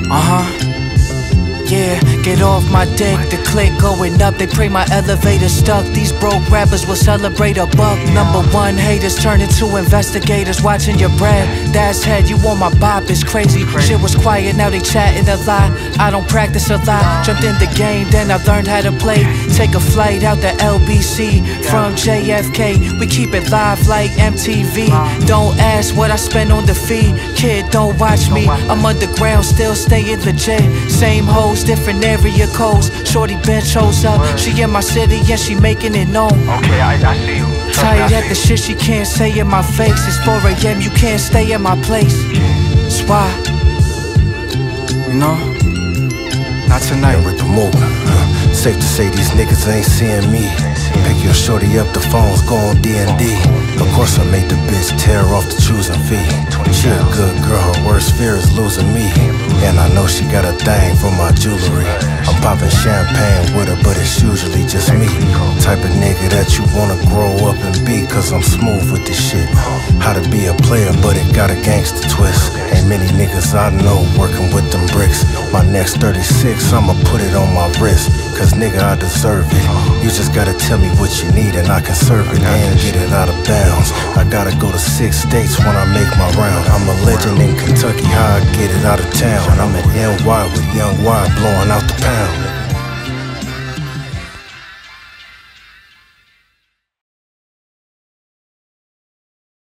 Yeah, get off my dick, the click going up. They pray my elevator stuck. These broke rappers will celebrate a buck. Number one haters turn into investigators, watching your bread. That's head, you on my bop, it's crazy. Shit was quiet, now they chatting a lot. I don't practice a lot. Jumped in the game, then I learned how to play. Take a flight out to LBC from JFK. We keep it live like MTV. Don't ask what I spend on the fee. Kid, don't watch me. I'm underground, still staying legit. Same hoes, different area codes. Shorty bench shows up. She in my city and she making it known. Okay, I see you. Tired at the shit she can't say in my face. It's 4 AM, you can't stay in my place. That's why, you know, not tonight. With the Mook, safe to say these niggas ain't seeing me. Pick your shorty up, the phone's go on D&D. Of course I made the bitch tear off the choosing fee. She a good girl, her worst fear is losing me. And I know she got a thing for my jewelry. I'm popping champagne with her, but it's usually just me. Type of nigga that you wanna grow up and be, cause I'm smooth with this shit. How to be a player, but it got a gangster twist. Ain't many niggas I know working with them bricks. My next 36, I'ma put it on my wrist. Cause nigga, I deserve it. You just gotta tell me what you need and I can serve it and get it out of bounds. I gotta go to 6 states when I make my round. I'm a legend in Kentucky, how I get it out of town. I'm at NY with Young Y blowing out the pound.